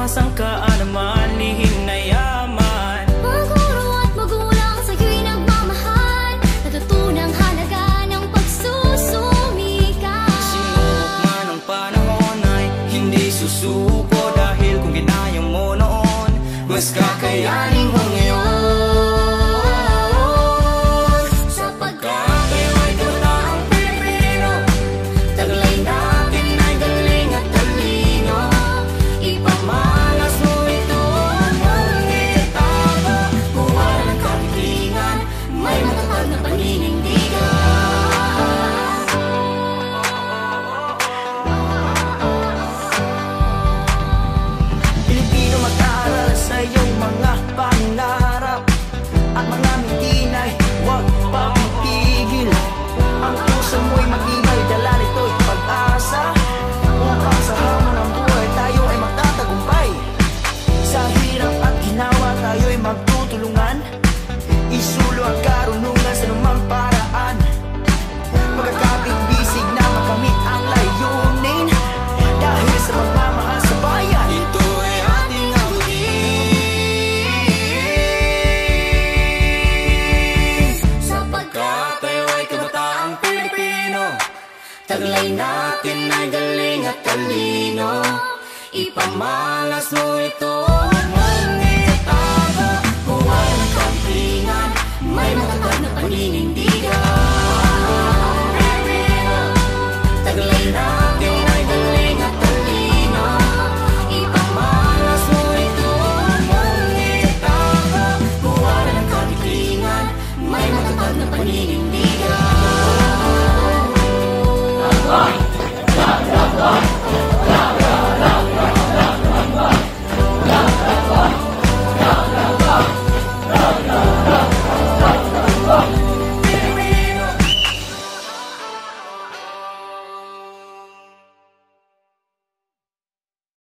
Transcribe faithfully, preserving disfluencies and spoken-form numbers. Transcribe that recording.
sangkaan naman, lihim na yaman. Mga guro at magulang sa'yo'y nagmamahal, natutunang halaga ng pagsusumikap. Sinubok man ang panahon ay hindi susuko, dahil kung ginaya mo noon, mas kakayanin mo ngayon. Isulo ang karunungan sa lumang paraan, magkakapit-bisig na makamit ang layunin, dahil sa pagmamahal sa bayan. Ito ay ating abutin, sapagkat tayo ay kabataang Pilipino. Taglay natin ay galing at talino, ipamalas mo ito. May matatag na paninindigan. Taglay natin ay galing at talino, ipamalas mo ito. Ngunit tago, buwalan ng kagitingan, may matatag na paninindigan.